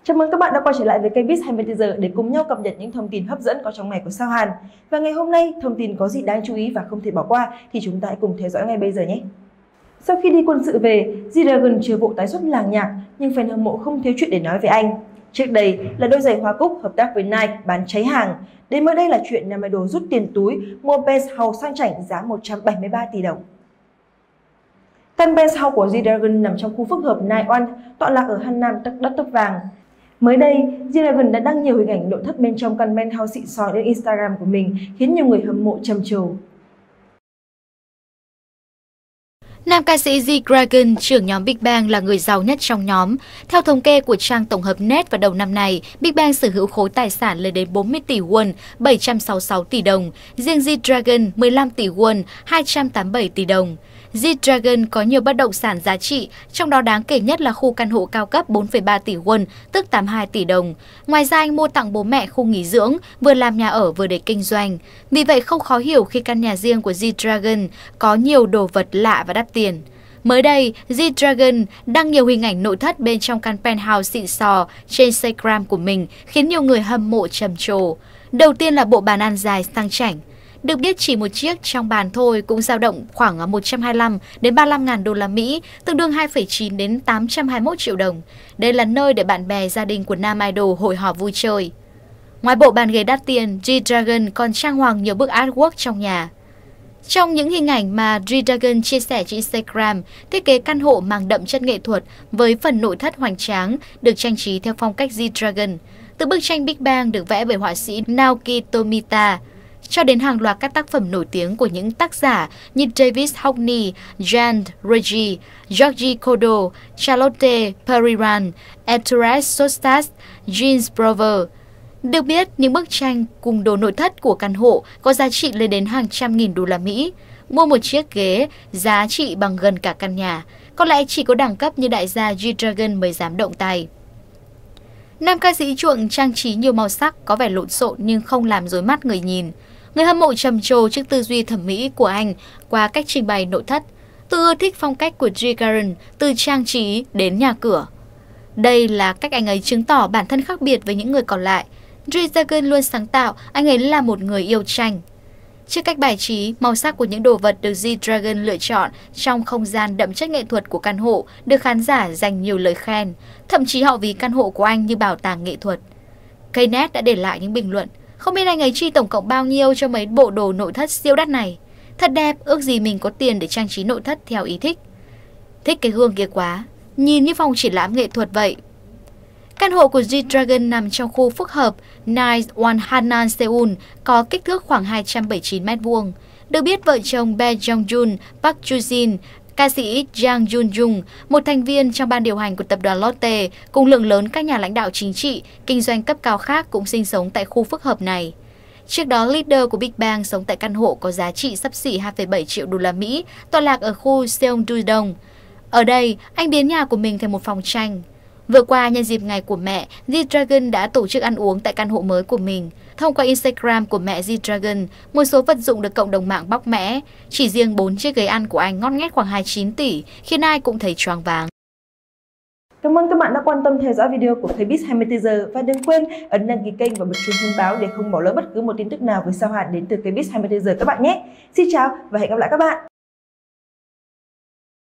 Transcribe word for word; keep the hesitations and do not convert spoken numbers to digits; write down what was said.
Chào mừng các bạn đã quay trở lại với kênh Biz hai mươi tư giờ để cùng nhau cập nhật những thông tin hấp dẫn có trong ngày của sao Hàn. Và ngày hôm nay, thông tin có gì đáng chú ý và không thể bỏ qua thì chúng ta hãy cùng theo dõi ngay bây giờ nhé. Sau khi đi quân sự về, G-Dragon chưa vội tái xuất làng nhạc, nhưng fan hâm mộ không thiếu chuyện để nói về anh. Trước đây là đôi giày Hoa Cúc hợp tác với Nike bán cháy hàng. Đến mới đây là chuyện nam idol rút tiền túi mua penthouse sang chảnh giá một trăm bảy mươi ba tỷ đồng. Căn penthouse của G-Dragon nằm trong khu phức hợp Nine One, tọa lạc ở Hanam, đất tóc vàng. Mới đây, G-Dragon đã đăng nhiều hình ảnh nội thất bên trong căn penthouse xịn sò lên Instagram của mình, khiến nhiều người hâm mộ trầm trồ. Nam ca sĩ G-Dragon, trưởng nhóm Big Bang, là người giàu nhất trong nhóm. Theo thống kê của trang tổng hợp Net vào đầu năm này, Big Bang sở hữu khối tài sản lên đến bốn mươi tỷ won, bảy trăm sáu mươi sáu tỷ đồng. Riêng G-Dragon, mười lăm tỷ won, hai trăm tám mươi bảy tỷ đồng. G-Dragon có nhiều bất động sản giá trị, trong đó đáng kể nhất là khu căn hộ cao cấp bốn phẩy ba tỷ won, tức tám mươi hai tỷ đồng. Ngoài ra anh mua tặng bố mẹ khu nghỉ dưỡng, vừa làm nhà ở vừa để kinh doanh. Vì vậy không khó hiểu khi căn nhà riêng của G-Dragon có nhiều đồ vật lạ và đắt tiền. Mới đây, G-Dragon đăng nhiều hình ảnh nội thất bên trong căn penthouse xịn sò trên Instagram của mình, khiến nhiều người hâm mộ trầm trồ. Đầu tiên là bộ bàn ăn dài sang chảnh. Được biết chỉ một chiếc trong bàn thôi cũng dao động khoảng một trăm hai mươi lăm đến ba mươi lăm ngàn đô la Mỹ, tương đương hai phẩy chín đến tám trăm hai mươi mốt triệu đồng. Đây là nơi để bạn bè gia đình của nam idol hội họp vui chơi. Ngoài bộ bàn ghế đắt tiền, G-Dragon còn trang hoàng nhiều bức artwork trong nhà. Trong những hình ảnh mà G-Dragon chia sẻ trên Instagram, thiết kế căn hộ mang đậm chất nghệ thuật với phần nội thất hoành tráng được trang trí theo phong cách G-Dragon. Từ bức tranh Big Bang được vẽ bởi họa sĩ Naoki Tomita, cho đến hàng loạt các tác phẩm nổi tiếng của những tác giả như David Hockney, Jan Reggie, Georgi Kodo, Charlotte Periran, Ettore Sostas, Jeans Brover. Được biết, những bức tranh cùng đồ nội thất của căn hộ có giá trị lên đến hàng trăm nghìn đô la Mỹ. Mua một chiếc ghế giá trị bằng gần cả căn nhà. Có lẽ chỉ có đẳng cấp như đại gia G-Dragon mới dám động tay. Nam ca sĩ chuộng trang trí nhiều màu sắc, có vẻ lộn xộn nhưng không làm rối mắt người nhìn. Người hâm mộ trầm trồ trước tư duy thẩm mỹ của anh qua cách trình bày nội thất. Tôi ưa thích phong cách của G-Dragon từ trang trí đến nhà cửa. Đây là cách anh ấy chứng tỏ bản thân khác biệt với những người còn lại. G-Dragon luôn sáng tạo, anh ấy là một người yêu tranh. Trước cách bài trí, màu sắc của những đồ vật được G-Dragon lựa chọn trong không gian đậm chất nghệ thuật của căn hộ được khán giả dành nhiều lời khen. Thậm chí họ ví căn hộ của anh như bảo tàng nghệ thuật. Knet đã để lại những bình luận: không biết anh ấy chi tổng cộng bao nhiêu cho mấy bộ đồ nội thất siêu đắt này. Thật đẹp, ước gì mình có tiền để trang trí nội thất theo ý thích. Thích cái gương kia quá, nhìn như phòng triển lãm nghệ thuật vậy. Căn hộ của G-Dragon nằm trong khu phức hợp Nine One Hanan, Seoul, có kích thước khoảng hai trăm bảy mươi chín mét vuông. Được biết vợ chồng Bae Jong-jun, Park Joo-jin, ca sĩ Jang Jun-jung, một thành viên trong ban điều hành của tập đoàn Lotte, cùng lượng lớn các nhà lãnh đạo chính trị, kinh doanh cấp cao khác cũng sinh sống tại khu phức hợp này. Trước đó, leader của Big Bang sống tại căn hộ có giá trị xấp xỉ hai phẩy bảy triệu đô la Mỹ, tọa lạc ở khu Seongdo-dong. Ở đây, anh biến nhà của mình thành một phòng tranh. Vừa qua, nhân dịp ngày của mẹ, G-Dragon đã tổ chức ăn uống tại căn hộ mới của mình. Thông qua Instagram của mẹ G-Dragon, một số vật dụng được cộng đồng mạng bóc mẽ. Chỉ riêng bốn chiếc ghế ăn của anh ngót nghét khoảng hai mươi chín tỷ, khiến ai cũng thấy choáng váng. Cảm ơn các bạn đã quan tâm theo dõi video của Biz hai mươi tư giờ và đừng quên ấn đăng ký kênh và bật chuông thông báo để không bỏ lỡ bất cứ một tin tức nào với sao Hàn đến từ Biz hai mươi tư giờ các bạn nhé. Xin chào và hẹn gặp lại các bạn.